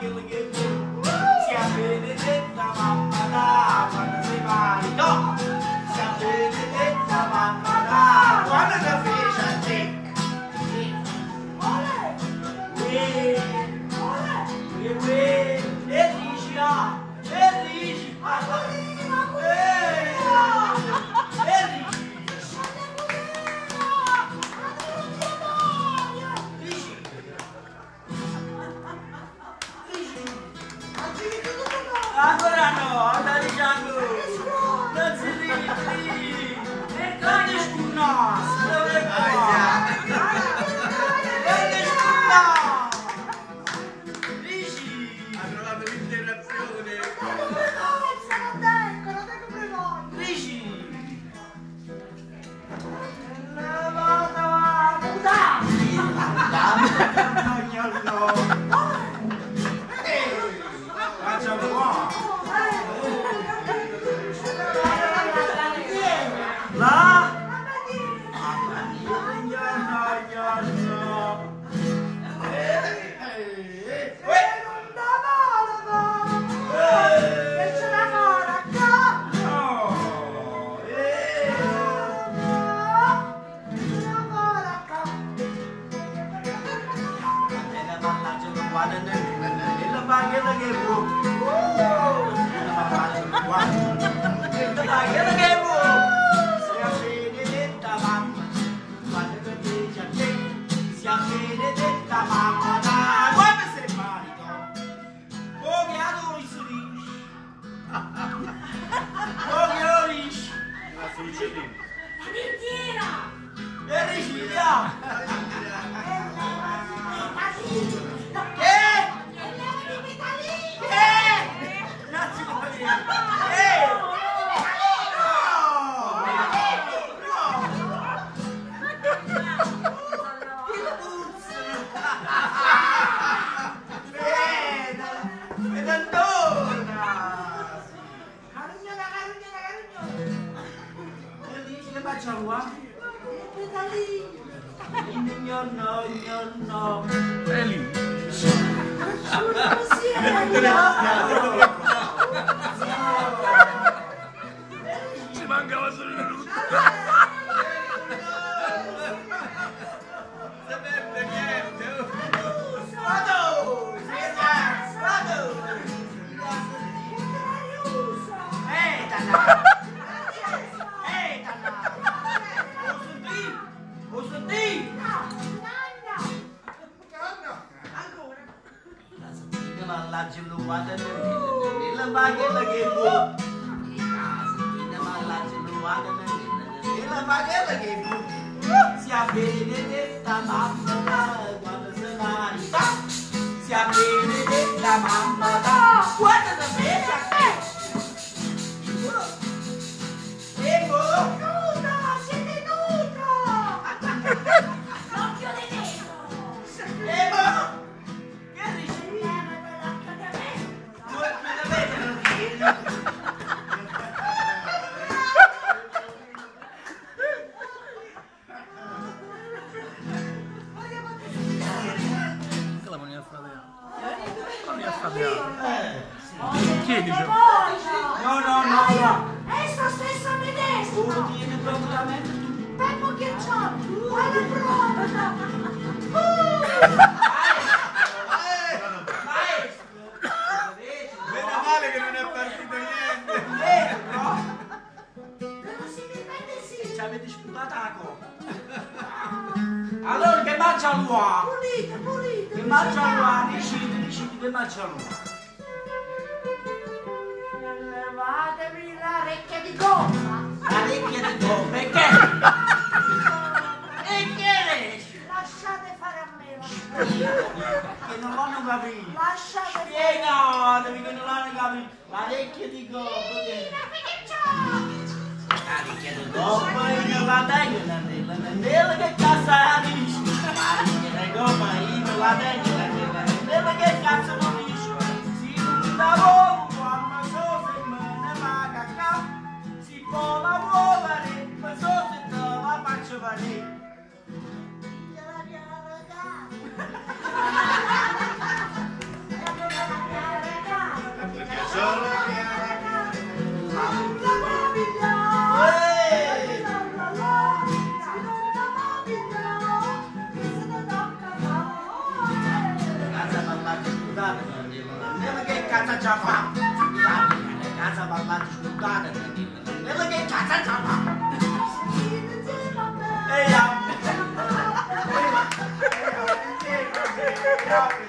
quello che sia benedetta mamma da quando sei marito, sia benedetta mamma da quando ti fece a te. Elicia, ancora no, sta dicendo, non si ridi, non ti scunnas, dove qua? Non ti scunnas, dici? Ha trovato l'interazione. Dici? La vada mutati, facciamo qua. La Ci mancava solo una luce. Sapete niente. Sia benedetta mamma quando sei marita, sia benedetta mamma da quando sei fece a te. Nuda, siete nuda! L'occhio di nero! Che dici? L'occhio di nero! Chiedi, No. Essa stessa medesima! Uno tiene praticamente tu. Peppo Ghiacciato! Quale prova! Meno male che non è partito niente. Verosimilmente sì! Ci avete sputato la coppa. Allora che mangia l'uomo? Pulite! Che mangia l'uomo? Decidi che mangia l'uomo. Levatevi l'orecchia di gomma! La orecchia di gomma, e che? E che riesci? Lasciate fare a me la Che non l'hanno capito. Lasciate fare! Spiegatevi che non l'hanno capito. La orecchia di gomma. La orecchia di gomma io la tengo nella che cazzo dici? La orecchia di gomma io la tengo nella che cazzo non dici? Si da voi quando so se me ne maga ca, si può lavorare, ma so se te la faccio fare. Gliela viene a Nella che cazzo ci ha fatto? Che cazzo parlate sputtane? Nella che cazzo ci ha fatto? Ehi,